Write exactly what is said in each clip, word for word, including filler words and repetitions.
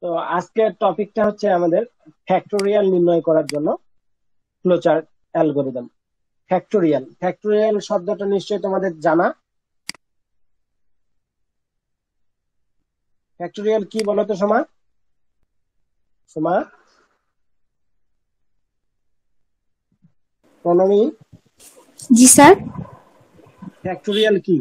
তো আজকের টপিকটা হচ্ছে আমাদের ফ্যাক্টোরিয়াল নির্ণয় করার জন্য ফ্লোচার্ট অ্যালগরিদম। ফ্যাক্টোরিয়াল ফ্যাক্টোরিয়াল শব্দটা নিশ্চয়ই তোমাদের জানা। ফ্যাক্টোরিয়াল কি বলো তো সোমা? সোমা, প্রণবী, জি স্যার। ফ্যাক্টোরিয়াল কি?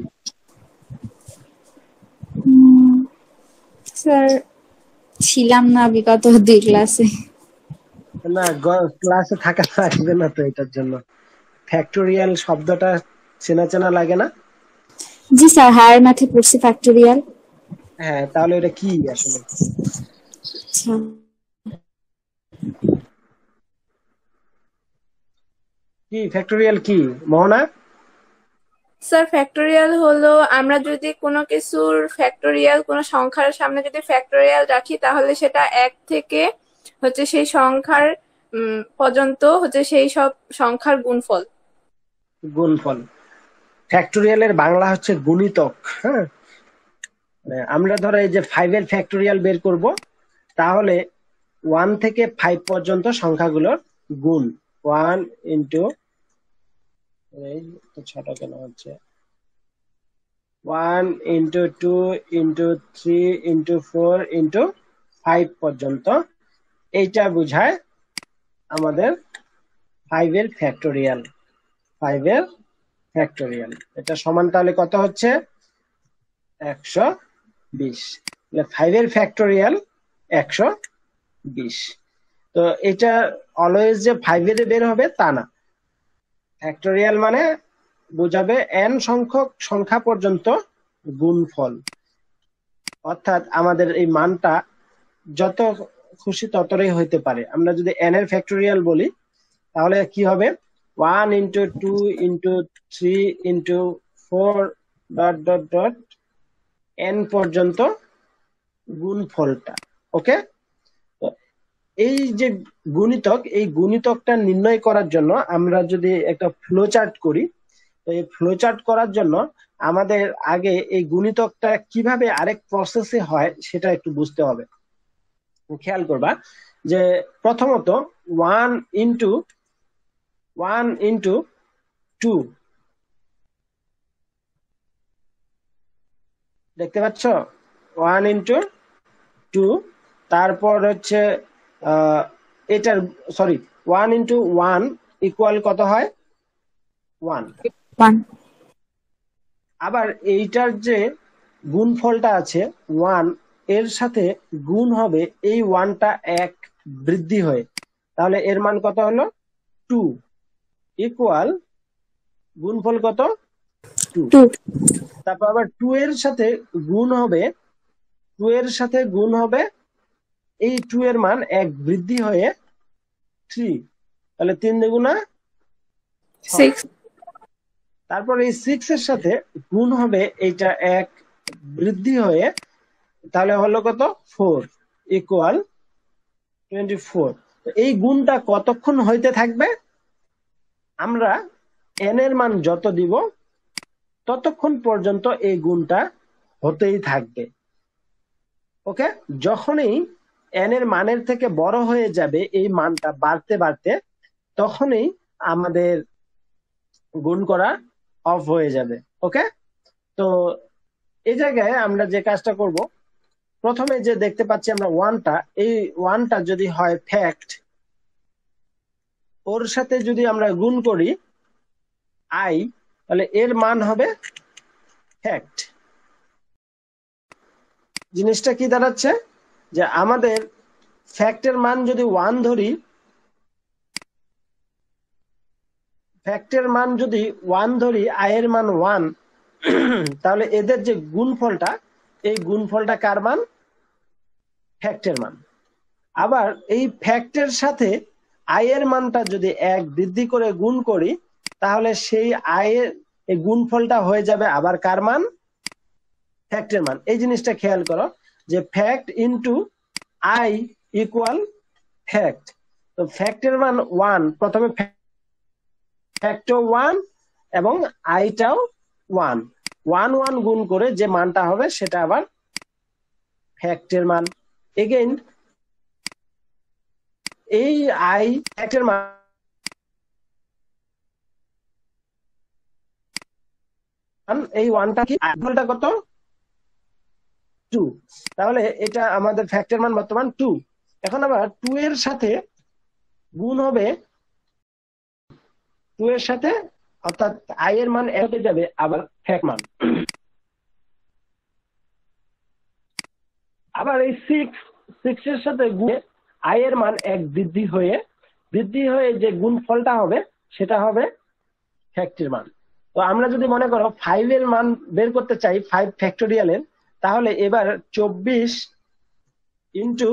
উম, স্যার ছিলাম না বিগত দুই ক্লাসে। না, ক্লাসে থাকা লাগবে না তো এটার জন্য। ফ্যাক্টোরিয়াল শব্দটা চেনা চেনা লাগে না? জি স্যার, হায়ার ম্যাথে পড়ছি ফ্যাক্টোরিয়াল। হ্যাঁ, তাহলে এটা কি আসলে? আচ্ছা কি ফ্যাক্টোরিয়াল কি মোহনা? স্যার ফ্যাক্টোরিয়াল হলো আমরা যদি কোনো কিছুর ফ্যাক্টোরিয়াল কোনো সংখ্যার সামনে যদি ফ্যাক্টোরিয়াল রাখি তাহলে সেটা এক থেকে হচ্ছে সেই সংখ্যার উম, পর্যন্ত হচ্ছে সেই সব সংখ্যার গুণফল। গুণফল। ফ্যাক্টোরিয়ালের বাংলা হচ্ছে গুণিতক। হ্যাঁ, আমরা ধরো এই যে ফাইভ এর ফ্যাক্টোরিয়াল বের করব, তাহলে ওয়ান থেকে ফাইভ পর্যন্ত সংখ্যাগুলোর গুণ। ওয়ান ইন্টু ছোট কেন হচ্ছে one into two into three into four into five পর্যন্ত, এইটা বোঝায় আমাদের ফাইভ এর ফ্যাক্টোরিয়াল। ফাইভ এর ফ্যাক্টোরিয়াল এটা সমান তাহলে কত হচ্ছে? একশো বিশ। ফাইভ এর ফ্যাক্টোরিয়াল একশো বিশ। তো এটা অলওয়েজ যে ফাইভ এর বের হবে তা না। ফ্যাক্টোরিয়াল মানে বোঝাবে এন সংখ্যক সংখ্যা পর্যন্ত গুণফল, অর্থাৎ আমাদের এই মানটা যত খুশি ততই হইতে পারে। আমরা যদি এন এর ফ্যাক্টোরিয়াল বলি তাহলে কি হবে? One into two into three into four dot dot dot n পর্যন্ত গুণফলটা। ওকে, এই যে গুণিতক, এই গুণিতকটা নির্ণয় করার জন্য আমরা যদি একটা ফ্লো চার্ট করি, এই ফ্লো চার্ট করার জন্য আমাদের আগে এই গুণিতকটা কিভাবে আরেক প্রসেসে হয় সেটা একটু বুঝতে হবে। খেয়াল করবা যে প্রথমত one into one into two, দেখতে পাচ্ছ? ওয়ান ইন্টু টু, তারপর হচ্ছে আহ এটার sorry one into one equal কত হয়? ওয়ান। ওয়ান। আবার এইটার যে গুণফলটা আছে ওয়ান, এর সাথে গুণ হবে এই ওয়ানটা এক বৃদ্ধি হয়ে, তাহলে এর মান কত হলো? টু ইকুয়াল গুণফল কত? টু। টু। তারপর আবার টু এর সাথে গুণ হবে, টু এর সাথে গুণ হবে এই টু এর মান এক বৃদ্ধি হয়ে থ্রি, তাহলে তিন দুগুণা ছয়। সিক্স। তারপর এই সিক্স এর সাথে গুণ হবে এইটা এক বৃদ্ধি হয়ে, তাহলে হলো কত? Four equal twenty four. এই গুণটা কতক্ষণ হইতে থাকবে? আমরা এন এর মান যত দিব ততক্ষণ পর্যন্ত এই গুণটা হতেই থাকবে। ওকে, যখনই এন এর মানের থেকে বড় হয়ে যাবে এই মানটা বাড়তে বাড়তে, তখনই আমাদের গুণ করা অফ হয়ে যাবে। ওকে, তো এই জায়গায় আমরা যে কাজটা করব, প্রথমে যে দেখতে পাচ্ছি আমরা ওয়ানটা, এই ওয়ানটা যদি হয় ফ্যাক্ট, ওর সাথে যদি আমরা গুণ করি আই, তাহলে এর মান হবে ফ্যাক্ট। জিনিসটা কি দাঁড়াচ্ছে যে আমাদের ফ্যাক্টের মান যদি ওয়ান ধরি, ফ্যাক্টের মান যদি ওয়ান ধরি, আই এর মান ওয়ান, তাহলে এদের যে গুণফলটা, এই গুণফলটা কার মান? ফ্যাক্টের মান। আবার এই ফ্যাক্টের সাথে আই এর মানটা যদি এক বৃদ্ধি করে গুণ করি, তাহলে সেই আই এর এই গুণফলটা হয়ে যাবে আবার কার মান? ফ্যাক্টের মান। এই জিনিসটা খেয়াল করো যে fact into i equal fact. তো ফ্যাক্টের মান ওয়ান, প্রথমে ফ্যাক্টর ওয়ান এবং আইটাও ওয়ান, ওয়ান ওয়ান গুণ করে যে মানটা হবে সেটা আবার ফ্যাক্টের মান। এগেইন এই আই ফ্যাক্টের মান এই ওয়ানটা কি আইটা কত টু, তাহলে এটা আমাদের ফ্যাক্টের মান বর্তমান টু। এখন আবার টু এর সাথে গুণ হবে টু এর সাথে, অর্থাৎ আই এর মান এক হয়ে যাবে আবার ফ্যাক্ট মান। আবার এই সিক্স সিক্স এর সাথে গুণে আই এর মান এক বৃদ্ধি হয়ে বৃদ্ধি হয়ে যে গুণ ফলটা হবে সেটা হবে ফ্যাক্টের মান। তো আমরা যদি মনে করো ফাইভ এর মান বের করতে চাই ফাইভ ফ্যাক্টোরিয়ালের, তাহলে এবার চব্বিশ into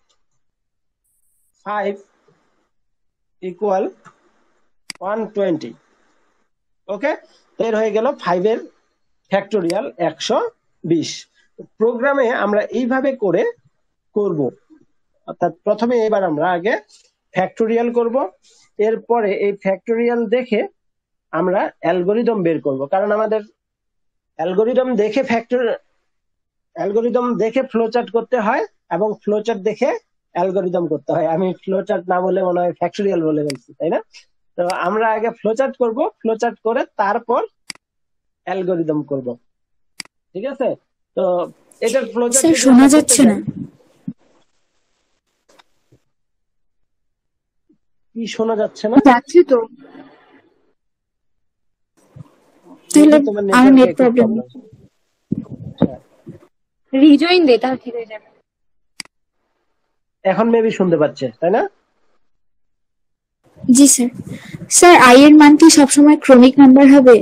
five equal one twenty. Okay, এর হয়ে গেল ফাইভ এর ফ্যাক্টোরিয়াল একশো বিশ। প্রোগ্রামে আমরা এইভাবে করে করব, অর্থাৎ প্রথমে এবার আমরা আগে ফ্যাক্টোরিয়াল করব, এরপরে এই ফ্যাক্টোরিয়াল দেখে আমরা অ্যালগোরিদম বের করব, কারণ আমাদের অ্যালগোরিদম দেখে ফ্যাক্টর অ্যালগোরিদম দেখে ফ্লোচার্ট করতে হয় এবং ফ্লোচার্ট দেখে অ্যালগোরিদম করতে হয়। আমি ফ্লোচার্ট না বলে মনে হয় ফ্যাক্টোরিয়াল বলে বলছি, তাই না? তো আমরা আগে ফ্লোচার্ট করব, ফ্লোচার্ট করে তারপর অ্যালগোরিদম করব, ঠিক আছে? তো এটার ফ্লোচার্ট স্যার শোনা যাচ্ছে না। কি শোনা যাচ্ছে না? যাচ্ছে তো, তাহলে আমার নেট প্রবলেম। রিজয়েন দে, তাহলে ঠিক হয়ে যাবে। এখন মেবি শুনতে পাচ্ছে, তাই না? জি স্যার। স্যার আই এর মান কি সবসময় ক্রমিক নাম্বার হবে?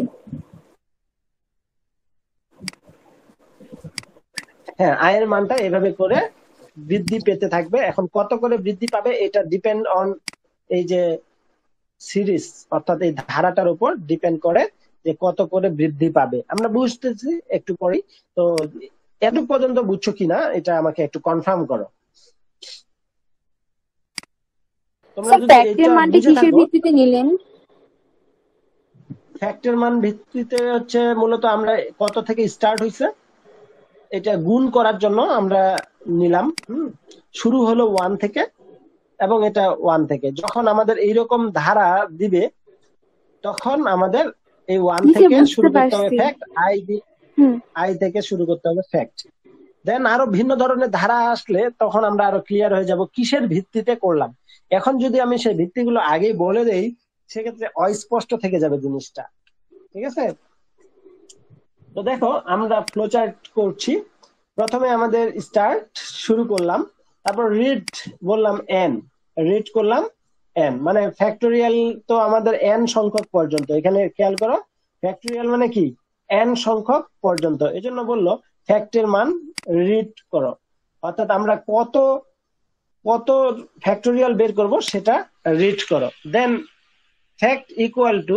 হ্যাঁ, আই এর মানটা এভাবে করে বৃদ্ধি পেতে থাকবে। এখন কত করে বৃদ্ধি পাবে এটা ডিপেন্ড অন এই যে সিরিজ, অর্থাৎ এই ধারাটার উপর ডিপেন্ড করে যে কত করে বৃদ্ধি পাবে। আমরা বুঝতেছি একটু পরেই। তো এতটুকু পর্যন্ত বুঝছো কিনা এটা আমাকে একটু কনফার্ম করো। তোমরা যদি ফ্যাক্টের মানটা কিসের ভিত্তিতে নিলেন? ফ্যাক্টের মান ভিত্তিতে হচ্ছে মূলত আমরা কত থেকে স্টার্ট হইছে এটা গুণ করার জন্য আমরা নিলাম। হুম, শুরু হলো ওয়ান থেকে এবং এটা ওয়ান থেকে। যখন আমাদের এইরকম ধারা দিবে তখন আমাদের এই ওয়ান থেকে শুরু করতে হবে ফ্যাক্ট, আই আই থেকে শুরু করতে হবে ফ্যাক্ট। দেন আরো ভিন্ন ধরনের ধারা আসলে তখন আমরা আরো ক্লিয়ার হয়ে যাব কিসের ভিত্তিতে করলাম। এখন যদি আমি সেই ভিত্তিগুলো আগেই বলে দেই সেক্ষেত্রে অস্পষ্ট থেকে যাবে জিনিসটা, ঠিক আছে? তো দেখো আমরা ফ্লোচার্ট করছি। প্রথমে আমাদের স্টার্ট শুরু করলাম, তারপর রিড বললাম এন, রিড করলাম এন, মানে ফ্যাক্টোরিয়াল তো আমাদের এন সংখ্যক পর্যন্ত। এখানে খেয়াল করো ফ্যাক্টোরিয়াল মানে কি এন সংখ্যক পর্যন্ত, এজন্য বললো ফ্যাক্টের মান রিড করো, অর্থাৎ আমরা কত কত ফ্যাক্টোরিয়াল বের করব সেটা রিড করো। দেন ফ্যাক্ট ইকুয়াল টু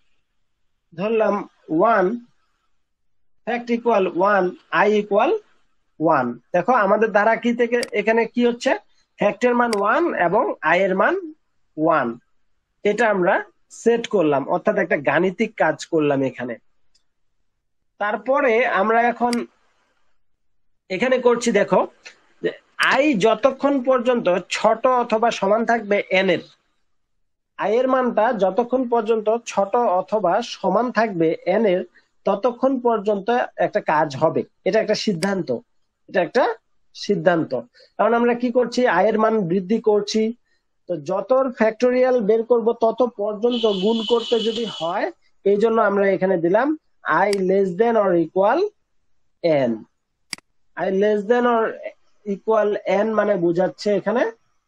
ধরলাম one, fact equal one, i equal one. দেখো আমাদের দ্বারা কি থেকে এখানে কি হচ্ছে, ফ্যাক্টের মান ওয়ান এবং আই এর মান ওয়ান, এটা আমরা সেট করলাম, অর্থাৎ একটা গাণিতিক কাজ করলাম এখানে। তারপরে আমরা এখন এখানে করছি দেখো আই যতক্ষণ পর্যন্ত ছোট অথবা সমান থাকবে এন এর, আই এর মানটা যতক্ষণ পর্যন্ত ছোট অথবা সমান থাকবে এন এর ততক্ষণ পর্যন্ত একটা কাজ হবে। এটা একটা সিদ্ধান্ত, এটা একটা সিদ্ধান্ত। কারণ আমরা কি করছি, আই এর মান বৃদ্ধি করছি, তো যত ফ্যাক্টোরিয়াল বের করব তত পর্যন্ত গুণ করতে যদি হয়, এই জন্য আমরা এখানে দিলাম i less than or equal n. I less than or equal n মানে বোঝাচ্ছে এখানে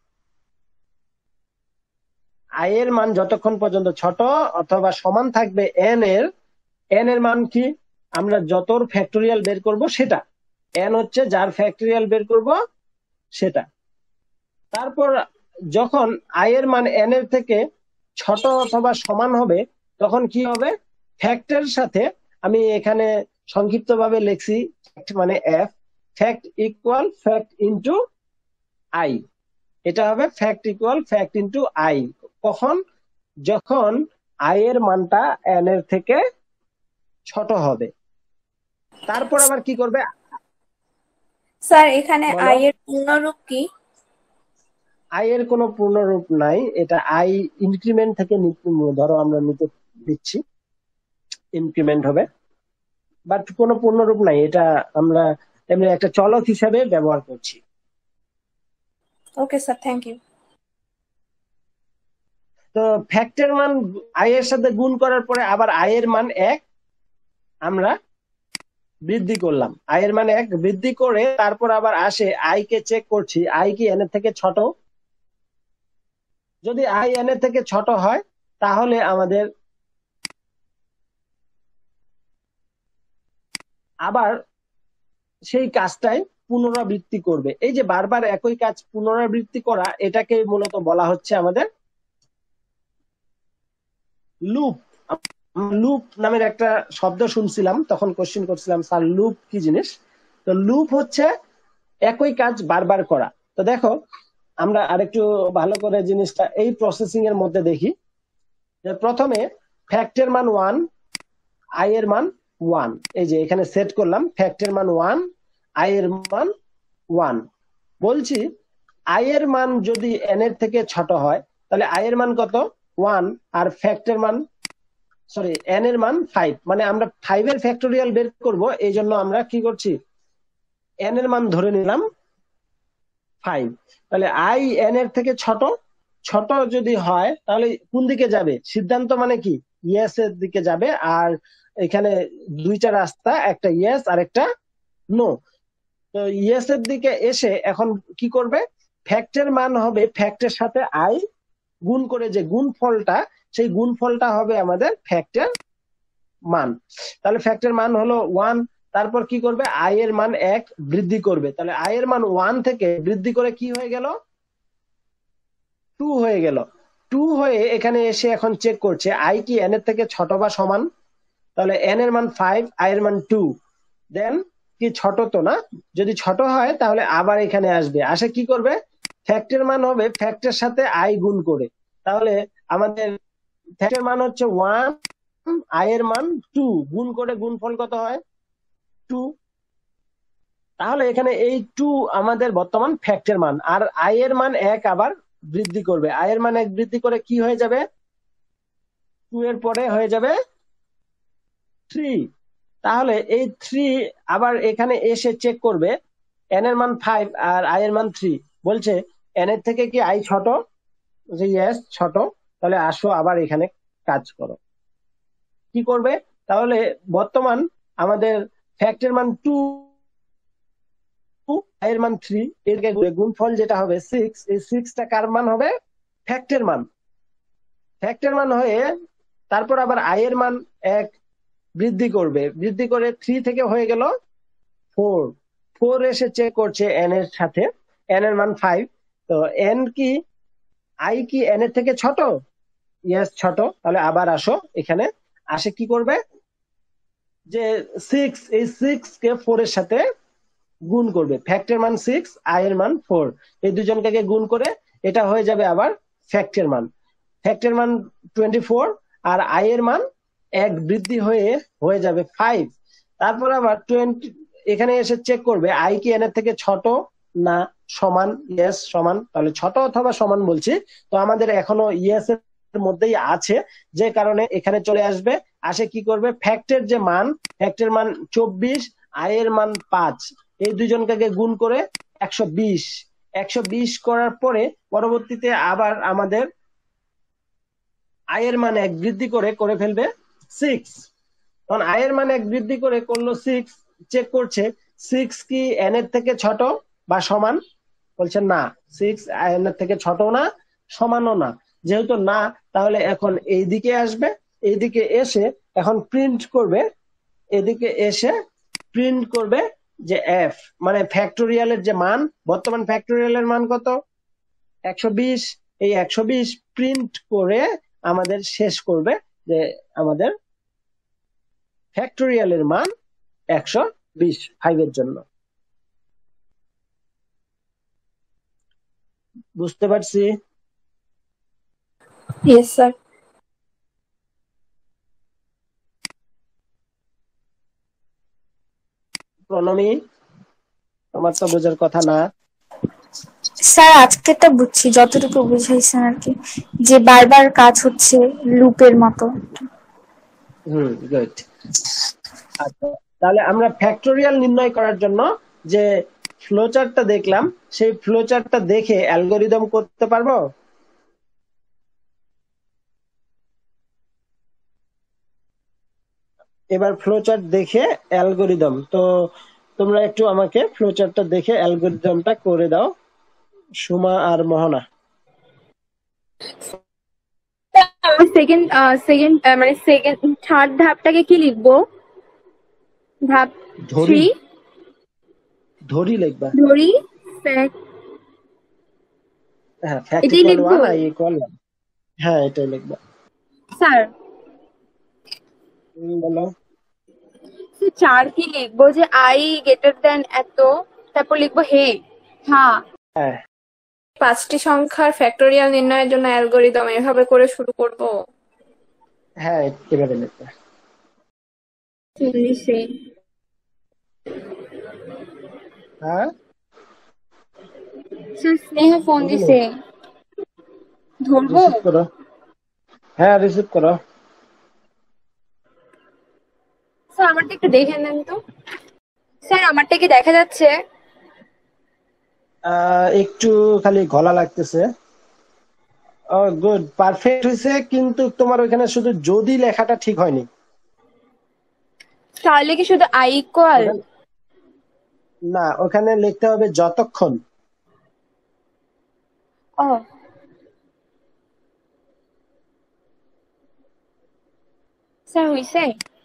আই এর মান যতক্ষণ পর্যন্ত ছোট অথবা সমান থাকবে এন এর, এন এর মান কি আমরা যত ফ্যাক্টোরিয়াল বের করব সেটা, এন হচ্ছে যার ফ্যাক্টোরিয়াল বের করব সেটা। তারপর যখন আই এর মান এন এর থেকে ছোট অথবা সমান হবে তখন কি হবে, ফ্যাক্টের সাথে আমি এখানে সংক্ষিপ্ত ভাবে লিখছি ফ্যাক্ট মানে f, fact equal fact into i, এটা হবে fact equal fact into i. কখন, যখন আই এর মানটা এন এর থেকে ছোট হবে। তারপর আবার কি করবে স্যার, এখানে আই এর পূর্ণরূপ কি? আই এর কোনো পূর্ণরূপ নাই, এটা আই ইনক্রিমেন্ট থেকে নি- ধরো আমরা নিতে দিচ্ছি, ইনক্রিমেন্ট হবে, বাট কোনো পূর্ণরূপ নাই, এটা আমরা এমনি একটা চলক হিসাবে ব্যবহার করছি। Okay sir, thank you. তো ফ্যাক্টের মান আই এর সাথে গুণ করার পরে আবার আই এর মান এক আমরা বৃদ্ধি করলাম, আই এর মান এক বৃদ্ধি করে তারপর আবার আসে আই কে চেক করছি, আই কি এন এর থেকে ছোট, যদি আই এন এর থেকে ছোট হয় তাহলে আমাদের আবার সেই কাজটাই পুনরাবৃত্তি করবে। এই যে বারবার একই কাজ পুনরাবৃত্তি করা, এটাকে মূলত বলা হচ্ছে আমাদের লুপ। লুপ নামের একটা শব্দ শুনছিলাম, তখন কোশ্চেন করছিলাম স্যার লুপ কি জিনিস। তো লুপ হচ্ছে একই কাজ বারবার করা। তো দেখো আমরা আরেকটু ভালো করে জিনিসটা এই প্রসেসিং এর মধ্যে দেখি। যে প্রথমে ফ্যাক্টের মান ওয়ান, আই এর মান ওয়ান, এই যে এখানে সেট করলাম ফ্যাক্টের মান ওয়ান, আই এর মান ওয়ান। বলছি আই এর মান যদি এন এর থেকে ছোট হয় তাহলে আই এর মান কত, ওয়ান, আর ফ্যাক্টের মান সরি এন এর মান ফাইভ, মানে আমরা ফাইভ এর ফ্যাক্টোরিয়াল বের করব, এই জন্য আমরা কি করছি এন এর মান ধরে নিলাম ফাইভ। তাহলে আই এন এর থেকে ছোট, ছোট যদি হয় তাহলে কোন দিকে যাবে, সিদ্ধান্ত মানে কি ইয়েস এর দিকে যাবে, আর এখানে দুইটা রাস্তা, একটা ইয়েস আর একটা নো। তো ইয়েস এর দিকে এসে এখন কি করবে, ফ্যাক্টের মান হবে ফ্যাক্টের সাথে আই গুণ করে যে গুণফলটা, সেই গুণফলটা হবে আমাদের ফ্যাক্টের মান। তাহলে ফ্যাক্টের মান হলো ওয়ান, তারপর কি করবে আই এর মান এক বৃদ্ধি করবে, তাহলে আই এর মান ওয়ান থেকে বৃদ্ধি করে কি হয়ে গেল, টু হয়ে গেল। টু হয়ে এখানে এসে এখন চেক করছে আই কি এন এর থেকে ছোট বা সমান, তাহলে এন এর মান ফাইভ, আই এর মান টু, দেন কি ছোট তো না, যদি ছোট হয় তাহলে আবার এখানে আসবে, আসে কি করবে ফ্যাক্টের মান হবে ফ্যাক্টের সাথে আই গুণ করে, তাহলে আমাদের ফ্যাক্টের মান হচ্ছে ওয়ান, আই এর মান টু, গুণ করে গুণফল কত হয় টু। তাহলে এখানে এই টু আমাদের বর্তমান ফ্যাক্টের মান, আর আই এর মান এক আবার বৃদ্ধি করবে, আই এর মান এক বৃদ্ধি করে কি হয়ে যাবে, টু এর পরে হয়ে যাবে থ্রি। তাহলে এই থ্রি আবার এখানে এসে চেক করবে এন এর মান ফাইভ আর আই এর মান থ্রি, বলছে এন এর থেকে কি আই ছোট, যে ইয়েস ছোট, তাহলে আসো আবার এখানে কাজ করো। কি করবে, তাহলে বর্তমান আমাদের ফ্যাক্টের মান টু, আই এর মান থ্রি, এর গুণফল যেটা হবে সিক্স, এই সিক্সটা কার মান হবে, ফ্যাক্টের মান। ফ্যাক্টের মান হয়ে তারপর আবার আই এর মান এক বৃদ্ধি করবে, বৃদ্ধি করে থ্রি থেকে হয়ে গেল ফোর, ফোর এসে চেক করছে এন এর সাথে, এন এর মান ফাইভ, তো এন কি আই কি এন এর থেকে ছোট, ইয়েস ছোট, তাহলে আবার আসো এখানে, আসে কি করবে যে সিক্স, এই সিক্স কে ফোর এর সাথে গুণ করবে, ফ্যাক্টের মান সিক্স, আই এর মান ফোর, এই দুজনকে গুণ করে এটা হয়ে যাবে আবার ফ্যাক্টের মান, ফ্যাক্টের মান টোয়েন্টি ফোর, আর আই এর মান এক বৃদ্ধি হয়ে হয়ে যাবে ফাইভ। তারপর আবার টোয়েন্টি এখানে এসে চেক করবে আই কি এন এর থেকে ছোট না সমান, ইয়েস সমান, তাহলে ছোট অথবা সমান বলছি, তো আমাদের এখনো ইয়েস এর মধ্যেই আছে, যে কারণে এখানে চলে আসবে, আসে কি করবে ফ্যাক্টের যে মান, ফ্যাক্টের মান চব্বিশ, আই এর মান পাঁচ, এই দুজনকে গুণ করে একশো বিশ, একশো বিশ করার পরে পরবর্তীতে আবার আমাদের আই এর মান এক বৃদ্ধি করে করে ফেলবে সিক্স, তখন আই এর মান এক বৃদ্ধি করে করলো সিক্স, চেক করছে সিক্স কি এন এর থেকে ছোট বা সমান, বলছে না, সিক্স এন এর থেকে ছোট না সমানও না, যেহেতু না তাহলে এখন এইদিকে আসবে, এইদিকে এসে এখন প্রিন্ট করবে, এদিকে এসে প্রিন্ট করবে যে এফ, মানে ফ্যাক্টোরিয়ালের যে মান, বর্তমান ফ্যাক্টোরিয়ালের মান কত একশো বিশ, এই একশো বিশ প্রিন্ট করে আমাদের শেষ করবে যে আমাদের ফ্যাক্টোরিয়ালের মান একশো বিশ, ফাইভ এর জন্য। বুঝতে পারছি? Yes sir. প্রণমী, তোমার তো বোঝার কথা না। স্যার আজকেরটা বুঝছি, যতটুকু বুঝাইছেন আর কি, যে বারবার কাজ হচ্ছে লুপের মতো। Hmm, good. আচ্ছা, তাহলে আমরা ফ্যাক্টোরিয়াল নির্ণয় করার জন্য যে ফ্লোচার্টটা দেখলাম, সেই ফ্লোচার্টটা দেখে অ্যালগরিদম করতে পারবো? এবার ফ্লোচার্ট দেখে অ্যালগরিদম, তো তোমরা একটু আমাকে ফ্লোচার্টটা দেখে অ্যালগরিদমটা করে দাও, সুমা আর মোহনা। সেকেন্ড সেকেন্ড মানে সেকেন্ড থার্ড ধাপটাকে কি লিখবো? ধাপ ধরি থ্রি ধরি লিখবা। ধরি fact, হ্যাঁ, ফ্যাক্ট এটাই ইকুয়াল লিখবো ওয়ান, আই ইকুয়াল ওয়ান। হ্যাঁ, এটাই লিখবা। স্যার। হুম, বলো। চার কি লিখবো, যে আই গ্রেটার দেন এত, তারপর লিখবো হে হ্যাঁ। হ্যাঁ, পাঁচটি সংখ্যার ফ্যাক্টোরিয়াল নির্ণয়ের জন্য অ্যালগরিদম এভাবে করে শুরু করব। হ্যাঁ, এভাবে লিখবা। চল্লিশে হ্যাঁ, স্যার স্নেহা ফোন বুঝলি? দিছে, ধরবো? রিসিভ করো। হ্যাঁ, রিসিভ করো। স্যার আমারটা একটু দেখে নেন তো। স্যার আমারটা কি দেখা যাচ্ছে? আহ, একটু খালি গলা লাগতেছে। ও গুড, পারফেক্ট হয়েছে, কিন্তু তোমার ওইখানে শুধু যদি লেখাটা ঠিক হয়নি। তাহলে কি শুধু আই ইকুয়াল? ওখানে- না, ওখানে লিখতে হবে যতক্ষণ। ও স্যার হইছে।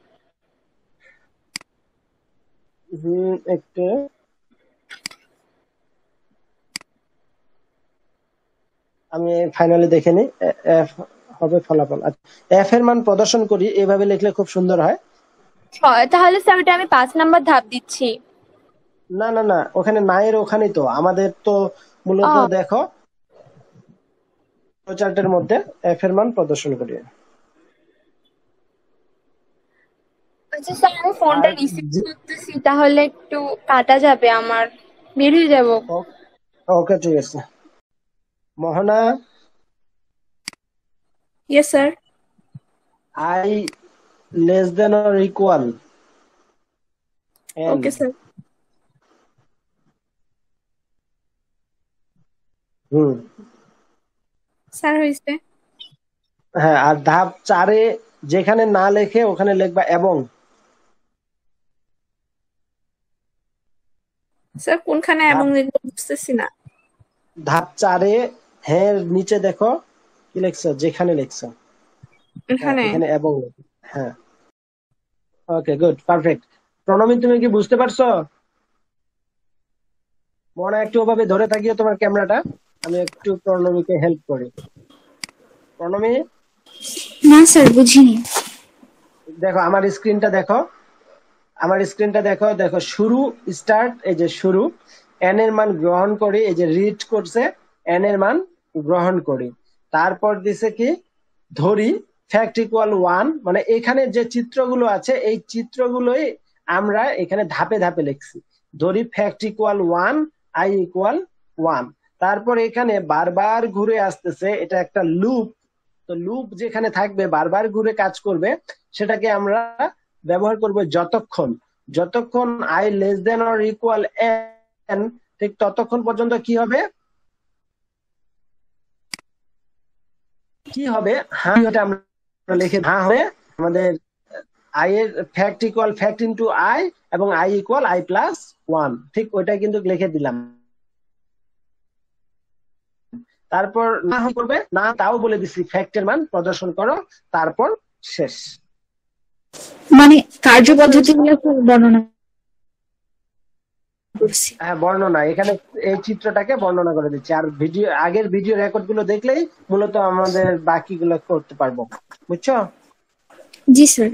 হুম, একটু আমি ফাইনালি দেখে নিই। এফ হবে ফলাফল। এফ এর মান প্রদর্শন করি, এভাবে লিখলে খুব সুন্দর হয়। ছয়, তাহলে স্যার ওটা আমি পাঁচ নাম্বার ধাপ দিচ্ছি। না না না, ওখানে না এর ওখানেই তো আমাদের তো মূলত ও দেখো চার্টের মধ্যে এফ এর মান প্রদর্শন করি। আচ্ছা স্যার, আমি ফোনটা আর রিসিভ করতেছি, তাহলে একটু কাটা যাবে, আমার বের হয়ে যাব। ওকে, ঠিক আছে। Mohona, yes sir. I less than or equal n. Okay sir. Hmm, sir হয়েছে। হ্যাঁ, আর ধাপ চারে যেখানে না লেখে ওখানে লিখবা এবং। স্যার কোনখানে এবং ধাপ লিখবো বুঝতেছি না। ধাপ চারে হ্যাঁ নিচে দেখো কি লিখছো, যেখানে লিখছো। হ্যাঁ, এখানে। এখানে এবং লেখো। হ্যাঁ, ওকে, গুড, পারফেক্ট। প্রণমী, তুমি কি বুঝতে পারছো? মনে একটু ওভাবে ধরে থাকিও তোমার ক্যামেরাটা, আমি একটু প্রণমীকে হেল্প করি। প্রণমী, না স্যার, বুঝিনি। দেখো আমার স্ক্রিনটা দেখো, আমার স্ক্রিনটা দেখো, দেখো শুরু, স্টার্ট, এই যে শুরু, এন এর মান গ্রহণ করি, এই যে রিড করছে, এন এর মান গ্রহণ করি। তারপর দিছে কি ধরি ফ্যাক্ট ইকুয়াল ওয়ান, মানে এখানে যে চিত্রগুলো আছে এই চিত্রগুলোই আমরা এখানে ধাপে ধাপে লিখছি। ধরি fact equal one, i equal one. তারপর এখানে বারবার ঘুরে আসতেছে, এটা একটা লুপ। তো লুপ যেখানে থাকবে বারবার ঘুরে কাজ করবে, সেটাকে আমরা ব্যবহার করব যতক্ষণ। যতক্ষণ i less than or equal n, ঠিক ততক্ষণ পর্যন্ত কি হবে কি হবে হ্যাঁ, এটা আমরা লিখে হ্যাঁ হবে আমাদের আই এর fact equal fact into i এবং i equal i plus one, ঠিক ওইটা কিন্তু লিখে দিলাম। তারপর না করবে না, তাও বলে দিচ্ছি ফ্যাক্টের মান প্রদর্শন করো, তারপর শেষ। মানে কার্যপদ্ধতিগুলো খুব বর্ণনা করছি। হ্যাঁ, বর্ণনা এখানে এই চিত্রটাকে বর্ণনা করে দিচ্ছি, আর ভিডিও আগের ভিডিও রেকর্ড গুলো দেখলেই মূলত আমাদের বাকিগুলো করতে পারবো। বুঝছো? জি স্যার,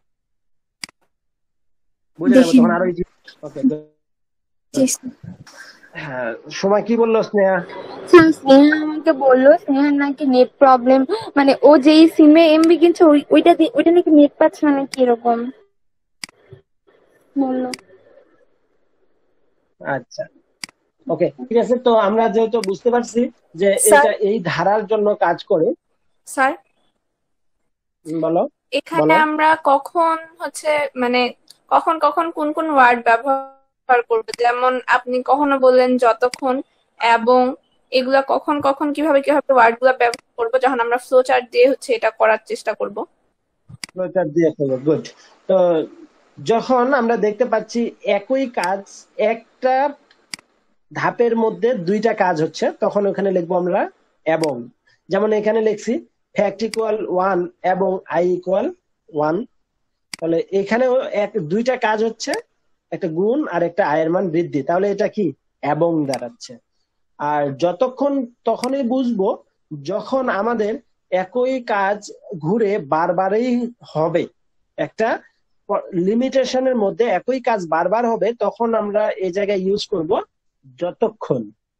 বুঝে যাবো দেখে তখন নিন। আরো ইজি। ওকে, জি স্যার। হ্যাঁ, সময় কি বললো স্নেহা? স্যার স্নেহা আমাকে বললো, স্নেহার নাকি নেট প্রবলেম, মানে ও যেই সিমে এমবি কিনছে ওই- ওইটা দিয়ে- ওইটা নাকি নেট পাচ্ছে না, নাকি এরকম বললো। আচ্ছা, ওকে, ঠিক আছে। তো আমরা যেহেতু বুঝতে পারছি যে স্যার এটা এই ধারার জন্য কাজ করে। স্যার উম, বলো এখানে বলো আমরা কখন হচ্ছে মানে কখন কখন কোন কোন ওয়ার্ড ব্যবহার করব, যেমন আপনি কখনো বললেন যতক্ষণ এবং এগুলা কখন কখন কিভাবে কিভাবে ওয়ার্ড গুলা ব্যবহার করবো যখন আমরা ফ্লো চার্ট দিয়ে হচ্ছে এটা করার চেষ্টা করব। ফ্লোচার্ট দিয়ে করবো, গুড। তো যখন আমরা দেখতে পাচ্ছি একই কাজ একটা ধাপের মধ্যে দুইটা কাজ হচ্ছে, তখন ওখানে লিখবো আমরা এবং। যেমন এখানে লিখছি ফ্যাক্ট ইকুয়াল ওয়ান এবং আই ইকুয়াল ওয়ান। তাহলে এখানেও এক দুইটা কাজ হচ্ছে, একটা গুণ আর একটা আয়ের মান বৃদ্ধি, তাহলে এটা কি এবং দাঁড়াচ্ছে। আর যতক্ষণ তখনই বুঝবো যখন আমাদের একই কাজ ঘুরে বারবারই হবে, একটা লিমিটেশনের মধ্যে একই কাজ বারবার হবে, তখন আমরা এই জায়গায় ইউজ করব যতক্ষণ।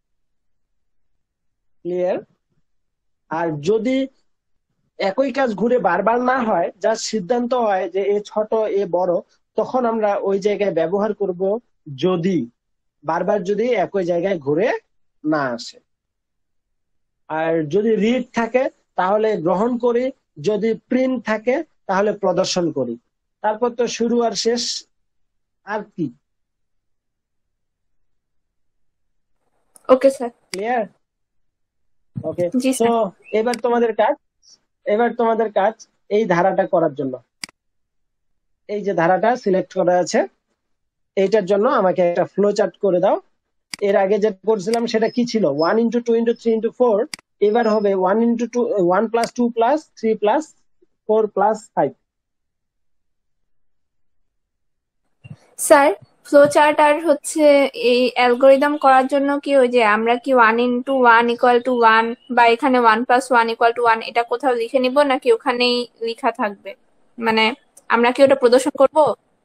ক্লিয়ার? আর যদি একই কাজ ঘুরে বারবার না হয়, যার সিদ্ধান্ত হয় যে এ ছোট এ বড়, তখন আমরা ওই জায়গায় ব্যবহার করব যদি, বারবার যদি একই জায়গায় ঘুরে না আসে। আর যদি রিড থাকে তাহলে গ্রহণ করি, যদি প্রিন্ট থাকে তাহলে প্রদর্শন করি। তারপর তো শুরু আর শেষ, আর কি। Okay sir. ক্লিয়ার? ওকে। জি তো স্যার। এবার তোমাদের কাজ, এবার তোমাদের কাজ এই ধারাটা করার জন্য, এই যে ধারাটা সিলেক্ট করা আছে, এইটার জন্য আমাকে একটা ফ্লো চার্ট করে দাও। এর আগে যেটা করছিলাম সেটা কি ছিল, one into two into three into four. এবার হবে one into two, one plus two plus three plus four plus five. Sir flow chart আর হচ্ছে এই অ্যালগোরিদম করার জন্য কি ওই যে আমরা কি one into one equal two one বা এখানে one plus one equal two one এটা কোথাও লিখে নিব নাকি ওখানেই লেখা থাকবে, মানে আমরা কি ওটা প্রদর্শন করব?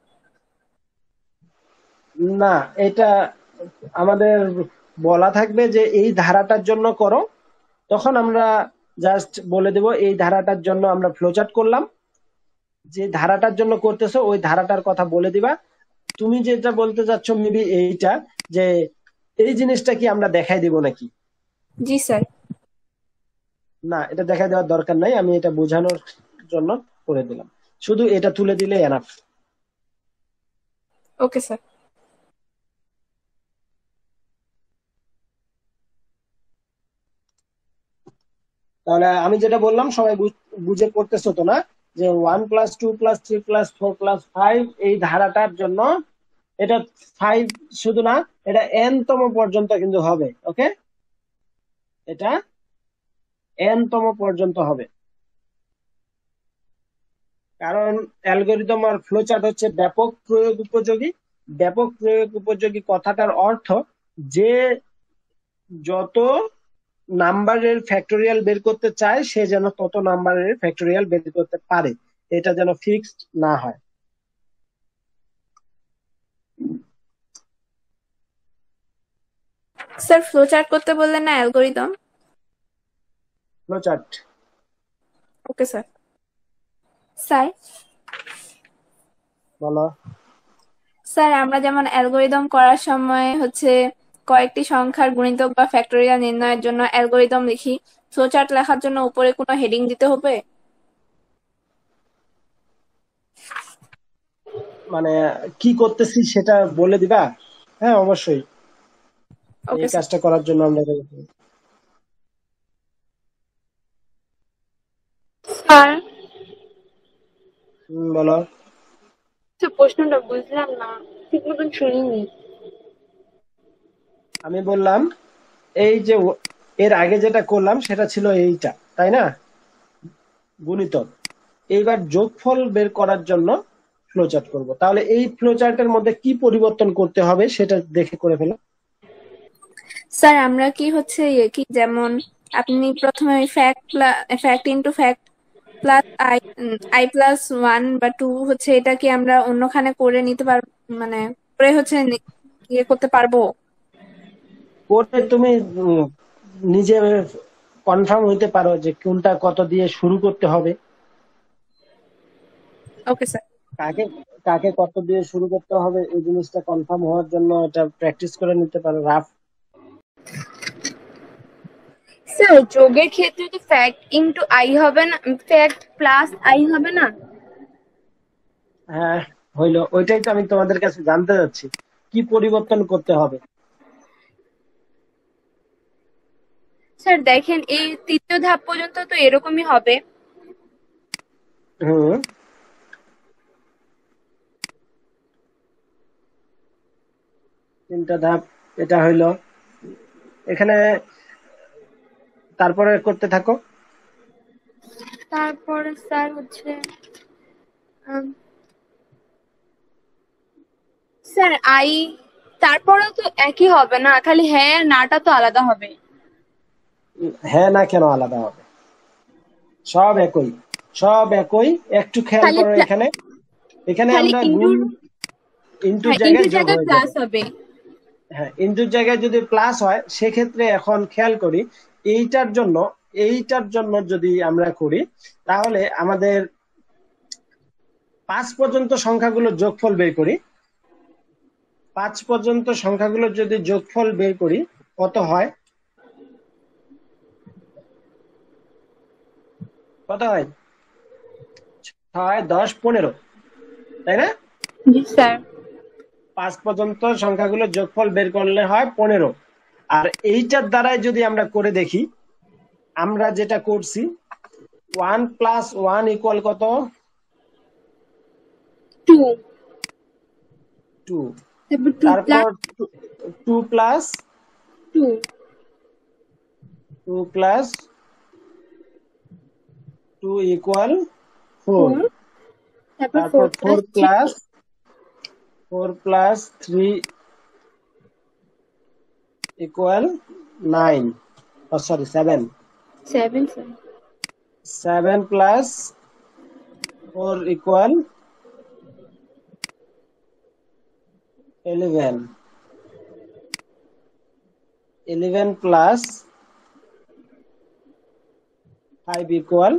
না, এটা আমাদের বলা থাকবে যে এই ধারাটার জন্য করো, তখন আমরা জাস্ট বলে দেব এই ধারাটার জন্য আমরা ফ্লোচার্ট করলাম। যে ধারাটার জন্য করতেছো ওই ধারাটার কথা বলে দিবা। তুমি যেটা বলতে চাচ্ছ মেবি এইটা, যে এই জিনিসটা কি আমরা দেখাই দিব নাকি। জি স্যার। না, এটা দেখাই দেওয়ার দরকার নাই, আমি এটা বোঝানোর জন্য করে দিলাম, শুধু এটা তুলে দিলে এনাফ। Okay sir. তাহলে আমি যেটা বললাম সবাই বুঝ- বুঝে পড়তেছো তো না, যে one plus two plus three plus four plus five এই ধারাটার জন্য এটা ফাইভ শুধু না, এটা এন তম পর্যন্ত কিন্তু হবে। ওকে, এটা এন তম পর্যন্ত হবে, কারণ অ্যালগরিদম আর ফ্লোচার্ট হচ্ছে ব্যাপক প্রয়োগ উপযোগী। ব্যাপক প্রয়োগ উপযোগী কথাটার অর্থ যে যত নাম্বারের ফ্যাক্টোরিয়াল বের করতে চায় সে যেন তত নাম্বারের ফ্যাক্টোরিয়াল বের করতে পারে, এটা যেন ফিক্সড না হয়। স্যার ফ্লো চার্ট করতে বললেন না algorithm? Flowchart okay sir. Sir বলো। স্যার আমরা যেমন অ্যালগোরিদম করার সময় হচ্ছে কয়েকটি সংখ্যার গুণিতক বা ফ্যাক্টোরিয়াল নির্ণয়ের জন্য অ্যালগোরিদম লিখি, ফ্লোচার্ট লেখার জন্য উপরে কোনো হেডিং দিতে হবে? মানে কি করতেছি সেটা বলে দিবা? হ্যাঁ, অবশ্যই। ওকে এই স্যার। কাজটা করার জন্য আমরা এটা করতে হবে। স্যার হুম, বলো। স্যার প্রশ্নটা বুঝলাম না, ঠিক মতন শুনিনি। আমি বললাম এই যে ও- এর আগে যেটা করলাম সেটা ছিল এইটা, তাই না, গুণিতক। এইবার যোগফল বের করার জন্য ফ্লোচার্ট করব, তাহলে এই ফ্লোচার্টের মধ্যে কি পরিবর্তন করতে হবে সেটা দেখে করে ফেলো। স্যার আমরা কি হচ্ছে ইয়ে কি যেমন আপনি প্রথমে fact fact into fact plus i i plus one বা টু হচ্ছে এটা কি আমরা অন্যখানে করে নিতে পারবো, মানে করে হচ্ছে নি- ইয়ে করতে পারবো? করে তুমি উম, নিজে কনফার্ম হইতে পারো যে কোনটা কত দিয়ে শুরু করতে হবে, ওকে স্যার। কাকে কাকে কত দিয়ে শুরু করতে হবে, এই জিনিসটা কনফার্ম হওয়ার জন্য এটা প্র্যাকটিস করে নিতে পারো রাফ। স্যার যোগের ক্ষেত্রে তো ফ্যাক্ট ইনটু আই হবে না, ফ্যাক্ট প্লাস আই হবে না? হ্যাঁ হইলো, ওইটাই তো আমি তোমাদের কাছে জানতে যাচ্ছি, কি পরিবর্তন করতে হবে। স্যার দেখেন এই তৃতীয় ধাপ পর্যন্ত তো এরকমই হবে। হুম তিনটা ধাপ, এটা হইলো। এখানে তারপরে করতে থাকো। তারপরে স্যার হচ্ছে আম, স্যার আই, তারপরেও তো একই হবে না, খালি হ্যাঁ আর নাটা তো আলাদা হবে। উম, হ্যাঁ না কেন আলাদা হবে? সব একই, সব একই। একটু খেয়াল খালি করো, প্লা- এখানে এখানে খালি আমরা গুণ ইনটুর, ইন্টুর হ্যাঁ জায়গায় ইনটুর যোগ জায়গায় হয়ে প্লাস যাবে। হবে। হ্যাঁ, ইন্টুর জায়গায় যদি প্লাস হয় সেক্ষেত্রে এখন খেয়াল করি, এইটার জন্য এইটার জন্য যদি আমরা করি তাহলে আমাদের পাঁচ পর্যন্ত সংখ্যাগুলোর যোগফল বের করি। পাঁচ পর্যন্ত সংখ্যাগুলোর যদি যোগফল বের করি কত হয়? কত হয়? ছয়, দশ, পনেরো, তাই না? জি স্যার। পাঁচ পর্যন্ত সংখ্যাগুলোর যোগফল বের করলে হয় পনেরো। আর এইটার দ্বারাই যদি আমরা করে দেখি, আমরা যেটা করছি, ওয়ান প্লাস ওয়ান ইকুয়াল কত? Two, two. তারপর টু তারপর plus two plus two, two plus two equal four. Four, তারপর তারপর four four plus three, plus four plus three equal nine, sorry seven. Seven sir. Seven plus four equal eleven. Eleven plus five equal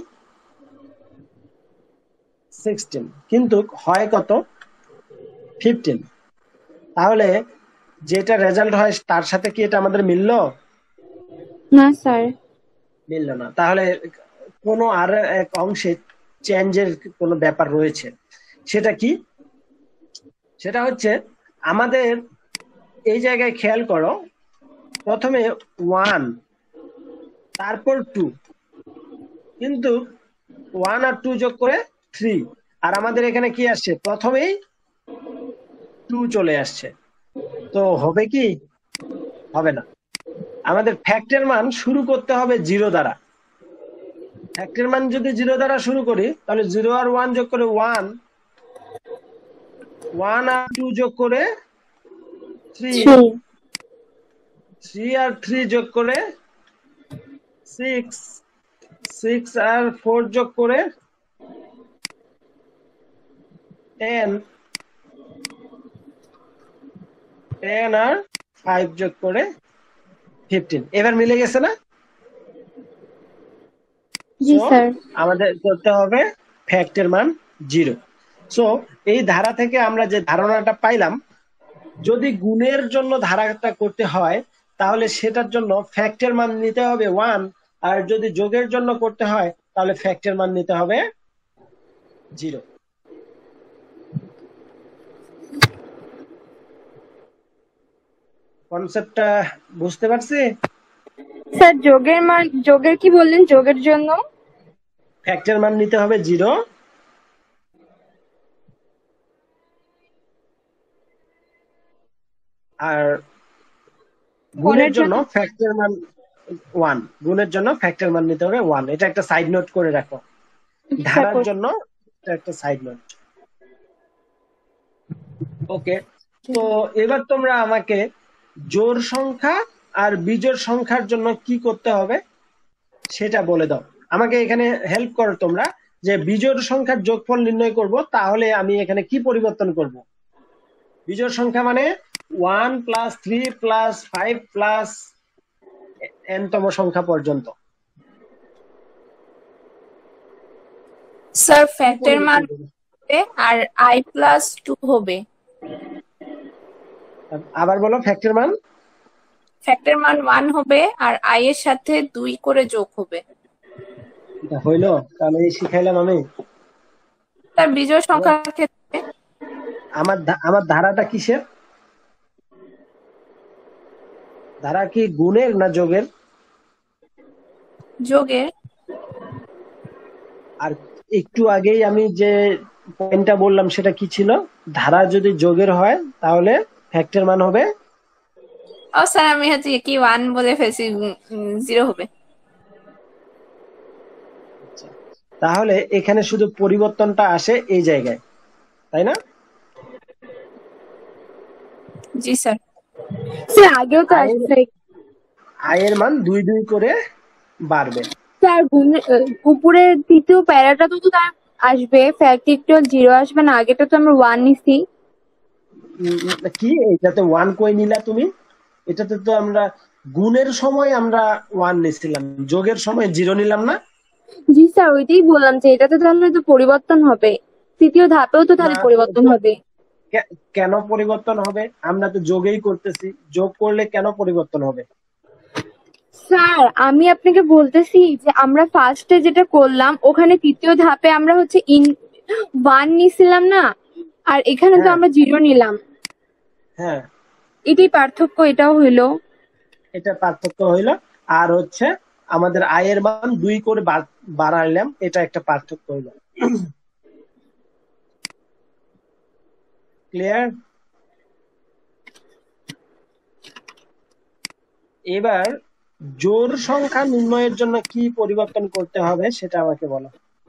sixteen. কিন্তু হয় কত? Fifteen. তাহলে যেটা result হয় তার সাথে কি এটা আমাদের মিললো? না স্যার। মিললো না। তাহলে কোনো আর এক অংশে চেঞ্জের কোনো ব্যাপার রয়েছে। সেটা কি? সেটা হচ্ছে আমাদের এই জায়গায় খেয়াল করো, প্রথমে ওয়ান, তারপর টু, কিন্তু ওয়ান আর টু যোগ করে থ্রি, আর আমাদের এখানে কি আসছে? প্রথমেই টু চলে আসছে। তো হবে কি? হবে না। আমাদের ফ্যাক্টের মান শুরু করতে হবে জিরো দ্বারা। ফ্যাক্টের মান যদি জিরো দ্বারা শুরু করি তাহলে জিরো আর ওয়ান যোগ করে ওয়ান, ওয়ান আর টু যোগ করে থ্রি, থ্রি, থ্রি আর থ্রি যোগ করে সিক্স, সিক্স আর ফোর যোগ করে টেন, টেন আর ফাইভ যোগ করে ফিফটিন। এবার মিলে গেছে না? জি So, স্যার। আমাদের করতে হবে ফ্যাক্টের মান জিরো। সো এই ধারা থেকে আমরা যে ধারণাটা পাইলাম, যদি গুণের জন্য ধারাটা করতে হয় তাহলে সেটার জন্য ফ্যাক্টের মান নিতে হবে ওয়ান, আর যদি যোগের জন্য করতে হয় তাহলে ফ্যাক্টের মান নিতে হবে জিরো। কনসেপ্টটা বুঝতে পারছি? স্যার যোগের মান, যোগের কি বললেন? যোগের জন্য ফ্যাক্টের মান নিতে হবে জিরো, আর গুণের জন্য ফ্যাক্টর মান ওয়ান, গুণের জন্য ফ্যাক্টর মান নিতে হবে ওয়ান। এটা একটা সাইড নোট করে রাখো, ধারার জন্য এটা একটা সাইড নোট। ওকে, তো এবার তোমরা আমাকে জোড় সংখ্যা আর বিজোড় সংখ্যার জন্য কি করতে হবে সেটা বলে দাও। আমাকে এখানে হেল্প করো তোমরা, যে বিজোড় সংখ্যার যোগফল নির্ণয় করব, তাহলে আমি এখানে কি পরিবর্তন করব? বিজোড় সংখ্যা মানে one plus three plus five plus n তম সংখ্যা পর্যন্ত। স্যার ফ্যাক্টের মান হবে আর আই প্লাস টু হবে। আবার বলো, ফ্যাক্টর মান ফ্যাক্টর মান ওয়ান হবে আর আই এর সাথে দুই করে যোগ হবে। এটা হইলো, তাহলে এই শিখাইলাম আমি। তার বিজোড় সংখ্যার ক্ষেত্রে আমার ধা- আমার ধারাটা কিসের? ধারা কি গুণের না যোগের? যোগের। আর একটু আগেই আমি যে পয়েন্টটা বললাম সেটা কি ছিল? ধারা যদি যোগের হয় তাহলে ফ্যাক্টর মান হবে। ও স্যার আমি হচ্ছে কি ওয়ান বলে ফেলছি, জিরো হবে। তাহলে এখানে শুধু পরিবর্তনটা আসে এই জায়গায়, তাই না? জি স্যার। স্যার আগেও তো আয়ের আসছে আয়ের মান দুই দুই করে বাড়বে। স্যার, গুণে- আহ, উপরের তৃতীয় প্যারাটা তো তার আসবে, ফ্যাক্টরিয়াল জিরো আসবে না, আগেটা তো আমরা ওয়ান নিছি। উম, কি এটাতে ওয়ান কই নিলা তুমি? এটাতে তো আমরা গুণের সময় আমরা ওয়ান নিছিলাম, যোগের সময় জিরো নিলাম না? জি স্যার, ওইটাই বললাম যে এটাতে তাহলে তো পরিবর্তন হবে, তৃতীয় ধাপেও তো তাহলে না, পরিবর্তন হবে। কে- কেন পরিবর্তন হবে? আমরা তো যোগেই করতেছি, যোগ করলে কেন পরিবর্তন হবে? স্যার আমি আপনাকে বলতেছি যে আমরা ফার্স্টে যেটা করলাম ওখানে তৃতীয় ধাপে আমরা হচ্ছে ইন ওয়ান নিছিলাম না, আর এখানে তো হ্যাঁ আমরা জিরো নিলাম। হ্যাঁ, এটাই পার্থক্য, এটাও হইলো। এটা পার্থক্য হইলো। আর হচ্ছে আমাদের আয়ের মান দুই করে বাড়- বাড়াইলাম, এটা একটা পার্থক্য হইলো। ক্লিয়ার? এবার জোড় সংখ্যা নির্ণয়ের জন্য কি পরিবর্তন করতে হবে সেটা আমাকে বলো।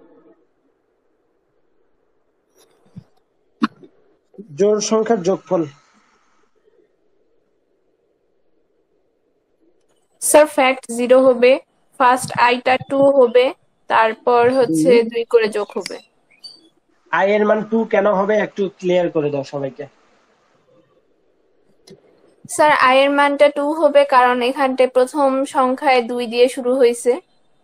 জোড় সংখ্যার যোগফল। স্যার ফ্যাক্ট জিরো হবে, ফার্স্ট আইটা টু হবে, তারপর হচ্ছে হুম। দুই করে যোগ হবে। আয়ের মান টু কেন হবে একটু ক্লিয়ার করে দাও সবাইকে। স্যার আয়ের মানটা টু হবে কারণ এখানটায় প্রথম সংখ্যায় দুই দিয়ে শুরু হয়েছে।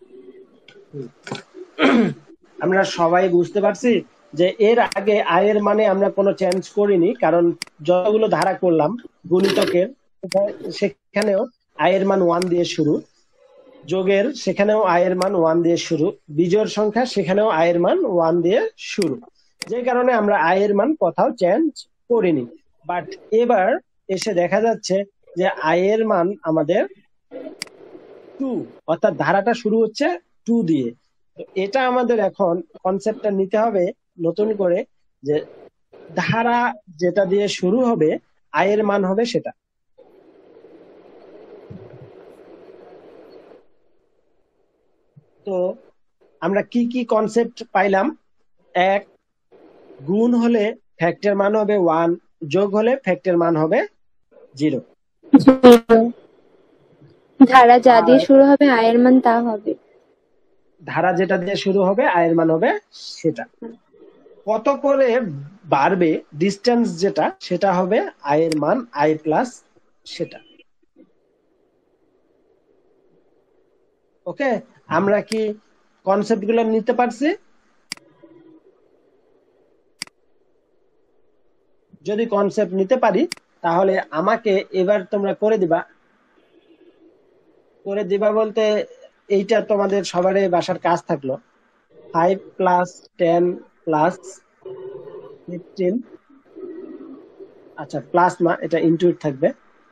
আমরা সবাই বুঝতে পারছি যে এর আগে আয়ের মানে আমরা কোনো চেঞ্জ করিনি, কারণ যতগুলো ধারা করলাম গুণিতকের সেটা- সেখানেও আয়ের মান ওয়ান দিয়ে শুরু, যোগের সেখানেও আয়ের মান ওয়ান দিয়ে শুরু, বিজোড় সংখ্যা সেখানেও আয়ের মান ওয়ান দিয়ে শুরু, যে কারণে আমরা আয়ের মান কোথাও চেঞ্জ করিনি। বাট এবার এসে দেখা যাচ্ছে যে আয়ের মান আমাদের টু, অর্থাৎ ধারাটা শুরু হচ্ছে টু দিয়ে। তো এটা আমাদের এখন কনসেপ্টটা নিতে হবে নতুন করে, যে ধারা যেটা দিয়ে শুরু হবে আয়ের মান হবে সেটা। তো আমরা কি কি কনসেপ্ট পাইলাম? এক, গুণ হলে ফ্যাক্টের মান হবে ওয়ান, যোগ হলে ফ্যাক্টের মান হবে জিরো। ধারা যা দিয়ে আর শুরু হবে আয়ের মান তা হবে। ধারা যেটা দিয়ে শুরু হবে আয়ের মান হবে সেটা। কত করে বাড়বে ডিস্টেন্স যেটা, সেটা হবে আয়ের মান আই প্লাস সেটা। ওকে, আমরা কি কনসেপ্ট গুলো নিতে পারছি? যদি কনসেপ্ট নিতে পারি তাহলে আমাকে এবার তোমরা করে দিবা। করে দিবা বলতে এইটা তোমাদের সবারই বাসার কাজ থাকলো। Five plus ten plus fifteen, আচ্ছা প্লাস না, এটা ইনটু থাকবে।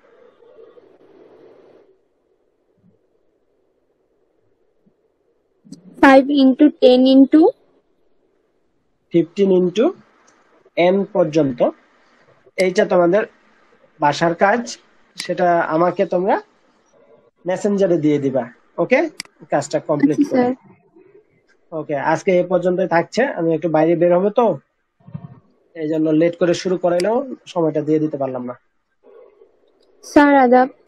Five into ten into fifteen into n পর্যন্ত, এইটা তোমাদের বাসার কাজ, সেটা আমাকে তোমরা মেসেঞ্জারে দিয়ে দিবা। ওকে, কাজটা কমপ্লিট করে। স্যার। ওকে, আজকে এ পর্যন্তই থাকছে, আমি একটু বাইরে বের হবো তো এই জন্য লেট করে শুরু করাইলেও সময়টা দিয়ে দিতে পারলাম না। স্যার আদাব।